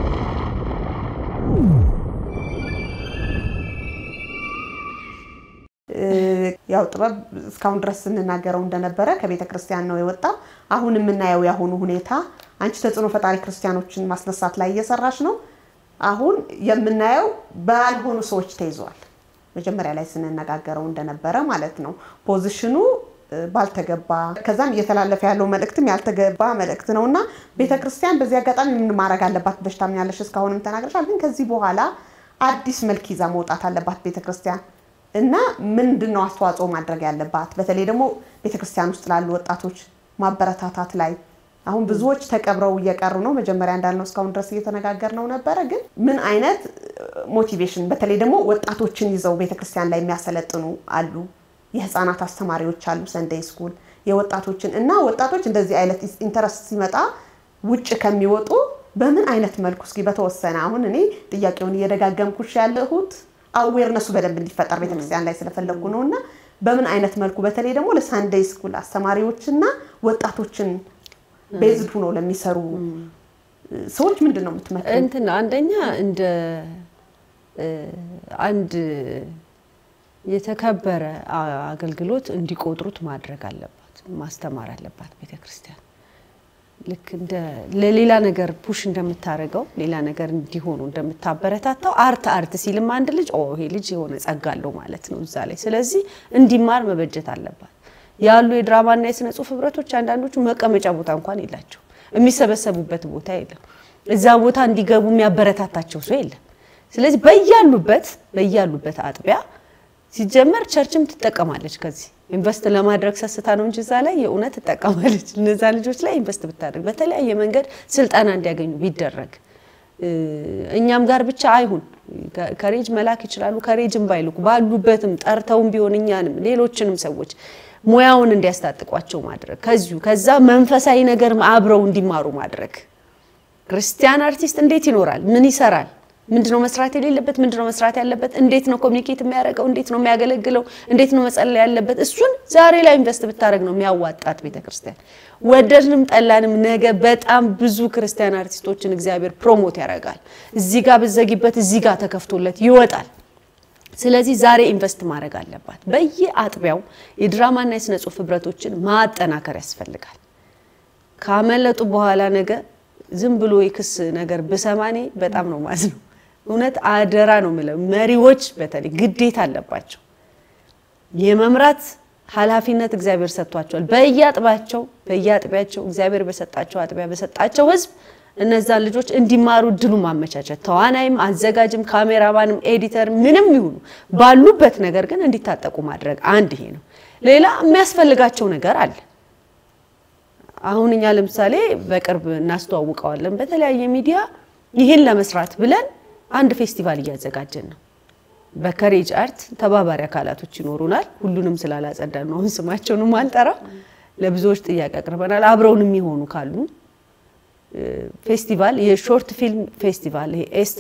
ያው ጥበብ እስካሁን ድረስ እንናገረው እንደነበረ ከቤተ ክርስቲያን ነው የወጣው አሁን የምናየው ያሁኑ ሁኔታ አንቺ ተጽኖ ፈጣሪ ክርስቲያኖችን ማስነሳት ላይ እየሰራሽ ነው አሁን የምናየው ባልሆኑ ሰዎች ተይዟል መጀመሪያ ላይ ስንነጋገረው እንደነበረ ማለት ነው ፖዚሽኑ ባልተገባ ከዛም እየተላለፈ ያለው መልእክትም ያልተገባ መልእክት ነውና ቤተክርስቲያን በዚህ አጋጣሚ ምን ማድረግ አለባት በሽታም ያለሽ እስካሁንም ተናግረሻል ግን ከዚህ በኋላ አዲስ መልክ ይዛ መውጣት አለባት ቤተክርስቲያን እና ምንድነው አስተዋጽኦ ማድረግ ያለባት በተለይ ደግሞ ቤተክርስቲያን ውስጥ ላሉ ወጣቶች ማበረታታት ላይ አሁን ብዙዎች ተቀብረው እየቀሩ ነው መጀመሪያ እንዳልነው እስካሁን ድረስ እየተነጋገርነው ነበር ግን ምን አይነት ሞቲቬሽን በተለይ ደግሞ ወጣቶችን ይዘው ቤተክርስቲያን ላይ የሚያሰለጥኑ አሉ የህፃናት አስተማሪዎች አሉ ሰንዴይ ስኩል የወጣቶችን እና ወጣቶች እንደዚህ አይነት ኢንተረስት ሲመጣ ውጭ ከሚወጡ በምን አይነት መልኩ እስኪ በተወሰነ አሁን እኔ ጥያቄውን እየደጋገምኩሽ ያለሁት አዌርነሱ በደንብ እንዲፈጠር ቤተክርስቲያን ላይ ስለፈለኩ ነውና በምን አይነት መልኩ በተለይ ደግሞ ለሰንዴይ ስኩል አስተማሪዎችና ወጣቶችን ቤዝድ ሆኖ ለሚሰሩ ሰዎች ምንድነው የምትመክሩ
እንትን አንደኛ እንደ አንድ የተከበረ አገልግሎት እንዲቆጥሩት ማድረግ አለባት ማስተማር አለባት ቤተክርስቲያን ልክ እንደ ለሌላ ነገር ፑሽ እንደምታረጋው ሌላ ነገር እንዲሆኑ እንደምታበረታታው አርት ሲልም አንድ ልጅ ይሄ ልጅ የሆነ ጸጋለው ማለት ነው እዛ ላይ ስለዚህ እንዲማር መበጀት አለባት ያሉ የድራማና የስነ ጽሁፍ ህብረቶች አንዳንዶቹ መቀመጫ ቦታ እንኳን የላቸው የሚሰበሰቡበት ቦታ የለም እዛ ቦታ እንዲገቡ የሚያበረታታቸው ሰው የለም ስለዚህ በያሉበት አጥቢያ ሲጀመር ቸርችም ትጠቀማለች ከዚህ ኢንቨስት ለማድረግ ሰስታ ነው እንጂ እዛ ላይ የኡነት ትጠቀማለች እነዛ ልጆች ላይ ኢንቨስት ብታደርግ በተለያየ መንገድ ስልጣና እንዲያገኙ ቢደረግ እኛም ጋር ብቻ አይሁን ከሬጅ መላክ ይችላሉ ከሬጅም ባይልኩ ባሉበትም ጠርተውም ቢሆን እኛንም ሌሎችንም ሰዎች ሙያውን እንዲያስታጥቋቸው ማድረግ ከዛ መንፈሳዊ ነገር አብረው እንዲማሩ ማድረግ ክርስቲያን አርቲስት እንዴት ይኖራል ምን ይሰራል ምንድነው መስራት የሌለበት ምንድነው መስራት ያለበት እንዴት ነው ኮሙኒኬት የሚያደርገው እንዴት ነው የሚያገለግለው እንዴት ነው መጸለይ ያለበት እሱን ዛሬ ላይ ኢንቨስት ብታረግ ነው የሚያዋጣት ቤተክርስቲያን ወደድንም ጠላንም ነገ በጣም ብዙ ክርስቲያን አርቲስቶችን እግዚአብሔር ፕሮሞት ያደርጋል እዚህ ጋር በዘጊበት እዚህ ጋር ተከፍቶለት ይወጣል ስለዚህ ዛሬ ኢንቨስት ማድረግ አለባት በየአጥቢያው የድራማና የስነ ጽሁፍ ህብረቶችን ማጠናከር ያስፈልጋል ካመለጡ በኋላ ነገ ዝም ብሎ ይክስ ነገር በሰማኔ በጣም ነው ማዝነው እውነት አደራ ነው ማለት መሪዎች በተለይ ግዴታ አለባቸው የመምራት ሐላፊነት እግዚአብሔር ሰጥቷቸዋል በየአጥቢያቸው እግዚአብሔር በሰጣቸው አጥቢያ በሰጣቸው ህዝብ እነዛ ልጆች እንዲማሩ ድሉ ማመቻቸት ተዋናይም አዘጋጅም ካሜራማንም ኤዲተር ምንም ይሁኑ ባሉበት ነገር ግን እንዲታጠቁ ማድረግ አንድ ይሄ ነው ሌላ የሚያስፈልጋቸው ነገር አለ አሁን እኛ ለምሳሌ በቅርብ እናስተዋውቀዋለን በተለያየ ሚዲያ ይሄን ለመስራት ብለን አንድ ፌስቲቫል እያዘጋጀን ነው በከሬጅ አርት ተባባሪ አካላቶች ይኖሩናል ሁሉንም ስላላጸዳን ነው ስማቸውንም አልጠራ ለብዙዎች ጥያቄ አቅርበናል አብረውንም ይሆኑ ካሉ ፌስቲቫል የሾርት ፊልም ፌስቲቫል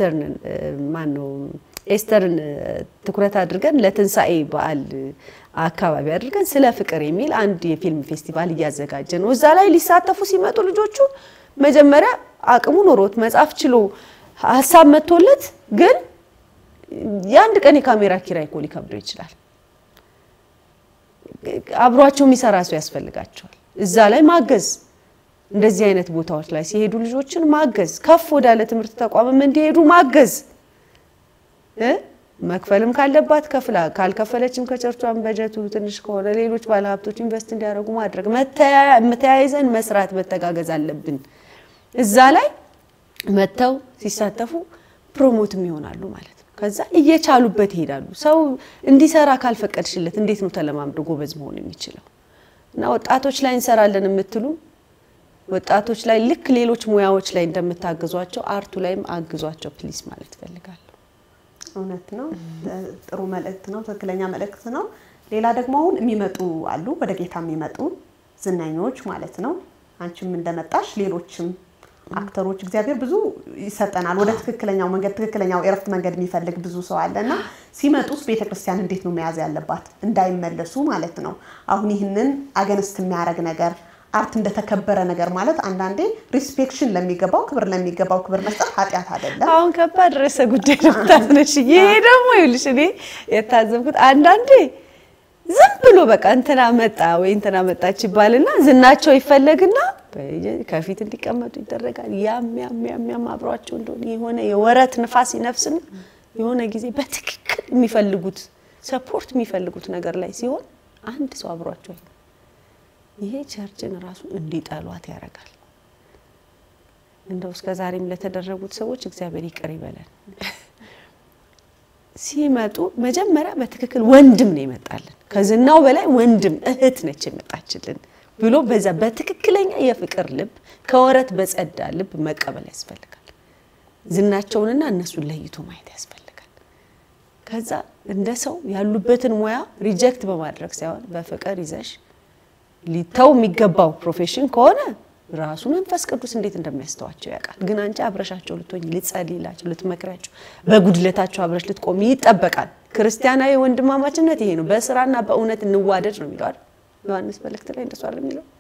ኤስተርን ትኩረት አድርገን ለትንሳኤ በዓል አካባቢ አድርገን ስለ ፍቅር የሚል አንድ የፊልም ፌስቲቫል እያዘጋጀን ነው እዛ ላይ ሊሳተፉ ሲመጡ ልጆቹ መጀመሪያ አቅሙ ኖሮት መጻፍ ችሎ ሐሳብ መጥቶለት ግን ያንድ ቀን የካሜራ ኪራይ ኮሊ ከብዶ ይችላል አብሯቸው የሚሰራ ሰው ያስፈልጋቸዋል እዛ ላይ ማገዝ እንደዚህ አይነት ቦታዎች ላይ ሲሄዱ ልጆችን ማገዝ ከፍ ወዳለ ትምህርት ተቋምም እንዲሄዱ ማገዝ መክፈልም ካለባት ከፍላ ካልከፈለችም ከቸርቿን በጀቱ ትንሽ ከሆነ ሌሎች ባለሀብቶች ኢንቨስት እንዲያደርጉ ማድረግ መተያይዘን መስራት መተጋገዝ አለብን እዛ ላይ መተው ሲሳተፉ ፕሮሞትም ይሆናሉ ማለት ነው ከዛ እየቻሉበት ይሄዳሉ ሰው እንዲሰራ ካልፈቀድሽለት እንዴት ነው ተለማምዶ ጎበዝ መሆን የሚችለው እና ወጣቶች ላይ እንሰራለን የምትሉ ወጣቶች ላይ ልክ ሌሎች ሙያዎች ላይ እንደምታግዟቸው አርቱ ላይም አግዟቸው ፕሊስ ማለት ፈልጋለሁ
እውነት ነው ጥሩ መልእክት ነው ትክክለኛ መልእክት ነው ሌላ ደግሞ አሁን የሚመጡ አሉ ወደ ጌታ የሚመጡ ዝናኞች ማለት ነው አንቺም እንደመጣሽ ሌሎችም አክተሮች እግዚአብሔር ብዙ ይሰጠናል ወደ ትክክለኛው መንገድ ትክክለኛው ኤረፍት መንገድ የሚፈልግ ብዙ ሰው አለና ሲመጡስ ቤተክርስቲያን እንዴት ነው መያዝ ያለባት እንዳይመለሱ ማለት ነው አሁን ይሄንን አገንስት የሚያረግ ነገር አርት እንደተከበረ ነገር ማለት አንዳንዴ ሪስፔክሽን ለሚገባው ክብር መስጠት ኃጢያት አይደለም
አሁን ከባድ ርዕሰ ጉዳይ ነው ታስነሽ ይሄ ደግሞ ይልሽ እኔ የታዘብኩት አንዳንዴ ዝም ብሎ በቃ እንትና መጣ ወይ እንትና መጣች ይባልና ዝናቸው ይፈለግና ከፊት እንዲቀመጡ ይደረጋል ያም አብሯቸው እንደሆነ የሆነ የወረት ንፋስ ይነፍስና የሆነ ጊዜ በትክክል የሚፈልጉት ሰፖርት የሚፈልጉት ነገር ላይ ሲሆን አንድ ሰው አብሯቸው ይሄ ቸርችን ራሱ እንዲጣሏት ያረጋል እንደው እስከ ዛሬም ለተደረጉት ሰዎች እግዚአብሔር ይቅር ይበለን ሲመጡ መጀመሪያ በትክክል ወንድም ነው ይመጣልን ከዝናው በላይ ወንድም እህት ነች ይመጣችልን ብሎ በዛ በትክክለኛ የፍቅር ልብ ከወረት በጸዳ ልብ መቀበል ያስፈልጋል ዝናቸውንና እነሱን ለይቶ ማየት ያስፈልጋል ከዛ እንደ ሰው ያሉበትን ሙያ ሪጀክት በማድረግ ሳይሆን በፍቅር ይዘሽ ሊታው የሚገባው ፕሮፌሽን ከሆነ ራሱ መንፈስ ቅዱስ እንዴት እንደሚያስተዋቸው ያውቃል ግን አንቺ አብረሻቸው ልትሆኚ ልትጸልይላቸው ልትመክራቸው በጉድለታቸው አብረሽ ልትቆሚ ይጠበቃል ክርስቲያናዊ ወንድማማችነት ይሄ ነው በስራና በእውነት እንዋደድ ነው የሚለው አይደል ዮሐንስ መልእክት ላይ እንደሱ አይደል የሚለው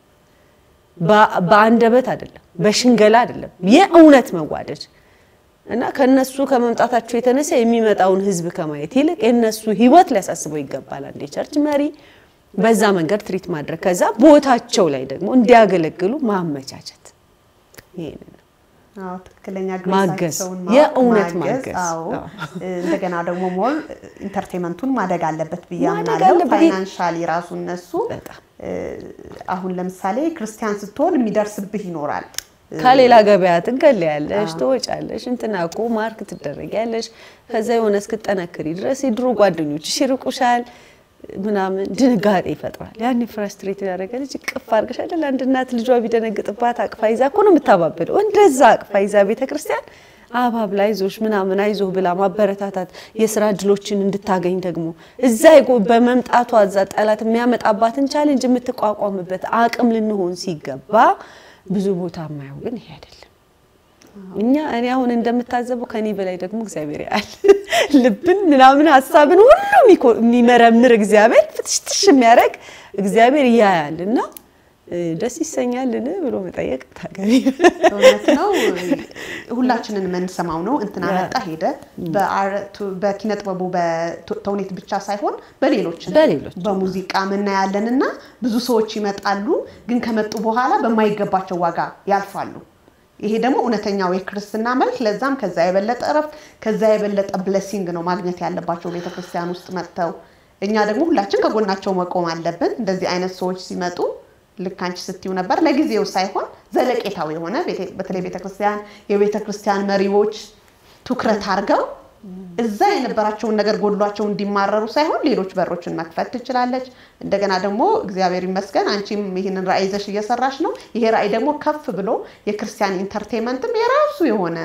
በአንደበት አይደለም በሽንገላ አይደለም የእውነት መዋደድ እና ከነሱ ከመምጣታቸው የተነሳ የሚመጣውን ህዝብ ከማየት ይልቅ የነሱ ህይወት ሊያሳስበው ይገባል አንዴ ቸርች መሪ በዛ መንገድ ትሪት ማድረግ ከዛ ቦታቸው ላይ ደግሞ እንዲያገለግሉ ማመቻቸት ይሄን ነው
ትክክለኛ
ግሬሳቸውን የእውነት ማገዝ
እንደገና ደግሞ ሞል ኢንተርቴይንመንቱን ማደግ አለበት በያምናለው ፋይናንሻሊ ራሱ እነሱ አሁን ለምሳሌ ክርስቲያን ስትሆን የሚደርስብህ ይኖራል
ካሌላ ገበያ ትገለያለሽ ተወጫለሽ እንትናቆ ማርክ ትደረጊያለሽ ከዛ የሆነ እስክጠነክሪ ድረስ ይድሮ ጓደኞችሽ ይርቁሻል ምናምን ድንጋጤ ይፈጥራል ያኔ ፍራስትሬት ያደርጋል ቅፍ አርገሽ አይደል አንድ እናት ልጇ ቢደነግጥባት አቅፋ ይዛ እኮ ነው የምታባበለው እንደዛ አቅፋ ይዛ ቤተክርስቲያን አባብ ላይ ዞሽ ምናምን አይዞህ ብላ ማበረታታት የሥራ ድሎችን እንድታገኝ ደግሞ እዛ በመምጣቷ እዛ ጠላት የሚያመጣባትን ቻሌንጅ የምትቋቋምበት አቅም ልንሆን ሲገባ ብዙ ቦታ ማየው ግን ይሄ አይደለም እኔ አሁን እንደምታዘበው ከኔ በላይ ደግሞ እግዚአብሔር ያል ልብን ምናምን ሐሳብን ሁሉ የሚመረምር እግዚአብሔር ፍትሽትሽ የሚያረግ እግዚአብሔር ያያልና ደስ ይሰኛልን ብሎ መጠየቅ ታገቢ
ነው ሁላችንን መንሰማው ነው እንትና መጣ ሄደ በኪነ ጥበቡ በተውኔት ብቻ ሳይሆን በሌሎች በሙዚቃ ምን ያለንና ብዙ ሰዎች ይመጣሉ ግን ከመጡ በኋላ በማይገባቸው ዋጋ ያልፋሉ ይሄ ደግሞ እውነተኛው የክርስቲና መልክ ለዛም ከዛ የበለጠ ረፍት ከዛ የበለጠ ብሌሲንግ ነው ማግኘት ያለባቸው ቤተክርስቲያን ውስጥ መጥተው እኛ ደግሞ ሁላችን ከጎናቸው መቆም አለብን እንደዚህ አይነት ሰዎች ሲመጡ ልካንቺ ስትዩ ነበር ለጊዜው ሳይሆን ዘለቄታው የሆነ በተለይ ቤተክርስቲያን የቤተክርስቲያን መሪዎች ትኩረት አርገው እዛ የነበራቸው ነገር ጎድሏቸው እንዲማረሩ ሳይሆን ሌሎች በሮችን መክፈት ትችላለች እንደገና ደግሞ እግዚአብሔር ይመስገን አንቺም ይሄንን ራእይ ይዘሽ እየሰራሽ ነው ይሄ ራእይ ደግሞ ከፍ ብሎ የክርስቲያን ኢንተርቴይንመንትም የራሱ የሆነ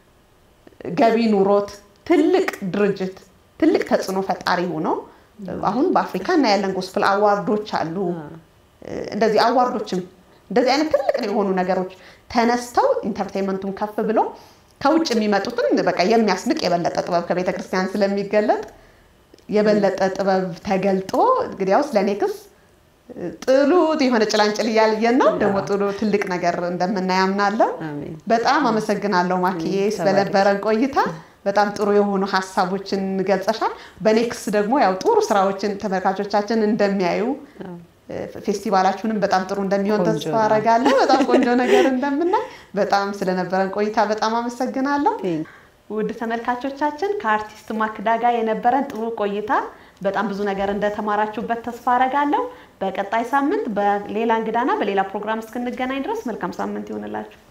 ገቢ ኑሮት ትልቅ ድርጅት ትልቅ ተጽዕኖ ፈጣሪ ሆኖ አሁን በአፍሪካ እና ያለን ጎስፕል አዋርዶች አሉ እንደዚህ አዋርዶችም እንደዚህ አይነት ትልቅ የሆኑ ነገሮች ተነስተው ኢንተርቴይንመንቱን ከፍ ብሎ ከውጭ የሚመጡትን በቃ የሚያስንቅ የበለጠ ጥበብ ከቤተክርስቲያን ስለሚገለጥ የበለጠ ጥበብ ተገልጦ እንግዲያውስ ለኔክስ ጥሉ የሆነ ጭላንጭል ያልየን ነው ደግሞ ጥሉ ትልቅ ነገር እንደምናያምናለው በጣም አመሰግናለሁ ማኪዬ ስለነበረን ቆይታ በጣም ጥሩ የሆኑ ሐሳቦችን ገልጸሻል በኔክስ ደግሞ ያው ጥሩ ስራዎችን ተመልካቾቻችን እንደሚያዩ ፌስቲቫላችሁንም በጣም ጥሩ እንደሚሆን ተስፋ አረጋለሁ በጣም ቆንጆ ነገር እንደምናይ በጣም ስለነበረን ቆይታ በጣም አመሰግናለሁ ውድ ተመልካቾቻችን ከአርቲስት ማክዳ ጋር የነበረን ጥሩ ቆይታ በጣም ብዙ ነገር እንደተማራችሁበት ተስፋ አረጋለሁ በቀጣይ ሳምንት በሌላ እንግዳና በሌላ ፕሮግራም እስክንገናኝ ድረስ መልካም ሳምንት ይሁንላችሁ